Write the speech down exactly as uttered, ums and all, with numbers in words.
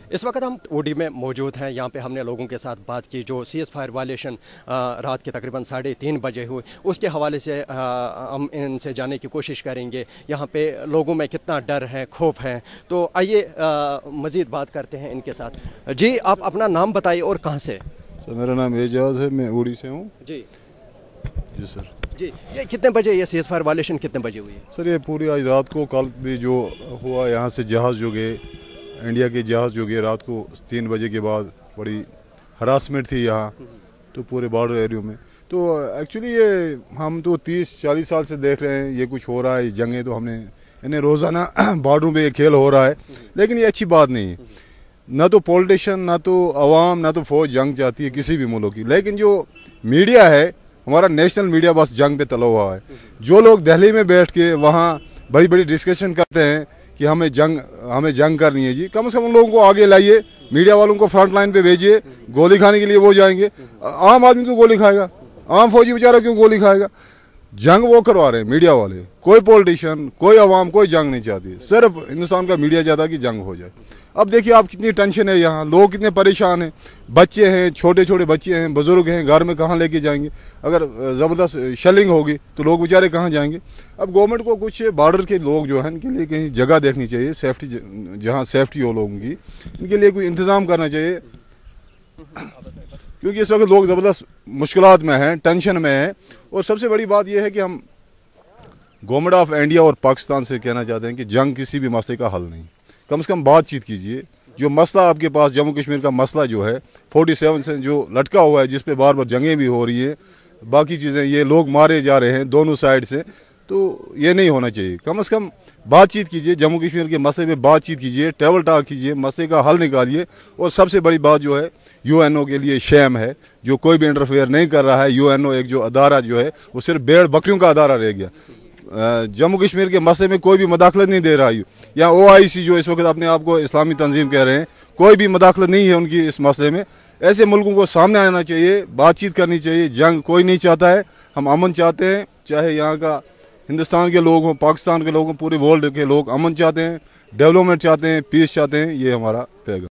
इस वक्त हम ओडी में मौजूद हैं। यहाँ पे हमने लोगों के साथ बात की जो सीज़फायर वायलेशन रात के तकरीबन साढ़े तीन बजे हुई, उसके हवाले से आ, हम इनसे जानने की कोशिश करेंगे यहाँ पे लोगों में कितना डर है, खौफ है। तो आइए मज़ीद बात करते हैं इनके साथ। जी, आप अपना नाम बताइए और कहाँ से? सर मेरा नाम एजाज है, मैं ओडी से हूँ। जी जी सर। जी, ये कितने बजे, ये सीज़फायर वायलेशन कितने बजे हुई? सर ये पूरी आज रात को, कल भी जो हुआ, यहाँ से जहाज़ जो गए, इंडिया के जहाज़ जो गए रात को तीन बजे के बाद, बड़ी हरासमेंट थी यहाँ तो पूरे बॉर्डर एरिया में। तो एक्चुअली ये हम तो तीस चालीस साल से देख रहे हैं ये कुछ हो रहा है, जंगें तो हमने इन्हें रोज़ाना बॉर्डरों पे ये खेल हो रहा है, लेकिन ये अच्छी बात नहीं है। ना तो पॉलिटिशियन, ना तो अवाम, ना तो फौज जंग चाहती है किसी भी मुल्क की, लेकिन जो मीडिया है, हमारा नेशनल मीडिया बस जंग पे तला हुआ है। जो लोग दिल्ली में बैठ के वहाँ बड़ी बड़ी डिस्कशन करते हैं कि हमें जंग हमें जंग करनी है, जी कम से कम उन लोगों को आगे लाइए, मीडिया वालों को फ्रंट लाइन पे भेजिए। गोली खाने के लिए वो जाएंगे, आम आदमी क्यों गोली खाएगा? आम फौजी बेचारा क्यों गोली खाएगा? जंग वो करवा रहे हैं मीडिया वाले। कोई पॉलिटिशियन, कोई अवाम, कोई जंग नहीं चाहती, सिर्फ हिंदुस्तान का मीडिया चाहता है कि जंग हो जाए। अब देखिए आप कितनी टेंशन है यहाँ, लोग कितने परेशान हैं, बच्चे हैं, छोटे छोटे बच्चे हैं, बुजुर्ग हैं, घर में कहाँ लेके जाएंगे? अगर ज़बरदस्त शेलिंग होगी तो लोग बेचारे कहाँ जाएंगे? अब गवर्नमेंट को कुछ बॉर्डर के लोग जो हैं इनके लिए कहीं जगह देखनी चाहिए, सेफ्टी, जहाँ सेफ्टी हो लोगों की, इनके लिए कोई इंतज़ाम करना चाहिए, क्योंकि इस वक्त लोग ज़बरदस्त मुश्किलात में हैं, टेंशन में हैं। और सबसे बड़ी बात यह है कि हम गवर्नमेंट ऑफ इंडिया और पाकिस्तान से कहना चाहते हैं कि जंग किसी भी मसले का हल नहीं, कम से कम बातचीत कीजिए। जो मसला आपके पास जम्मू कश्मीर का मसला जो है सैंतालीस से जो लटका हुआ है, जिस पे बार बार जंगें भी हो रही है, बाकी चीज़ें, ये लोग मारे जा रहे हैं दोनों साइड से, तो ये नहीं होना चाहिए। कम से कम बातचीत कीजिए, जम्मू कश्मीर के मसले पे बातचीत कीजिए, टेबल टॉक कीजिए, मसले का हल निकालिए। और सबसे बड़ी बात जो है, यूएनओ के लिए शेम है, जो कोई भी इंटरफेयर नहीं कर रहा है। यूएनओ एक जो अदारा जो है वो सिर्फ भेड़ बकरियों का अदारा रह गया। जम्मू कश्मीर के मसले में कोई भी मदाखलत नहीं दे रहा है। या ओ आई सी जो इस वक्त अपने आप को इस्लामी तंजीम कह रहे हैं, कोई भी मदाखलत नहीं है उनकी इस मसले में। ऐसे मुल्कों को सामने आना चाहिए, बातचीत करनी चाहिए। जंग कोई नहीं चाहता है, हम अमन चाहते हैं। चाहे यहाँ का हिंदुस्तान के लोग हों, पाकिस्तान के लोग हों, पूरे वर्ल्ड के लोग अमन चाहते हैं, डेवलपमेंट चाहते हैं, पीस चाहते हैं। ये हमारा पैगाम।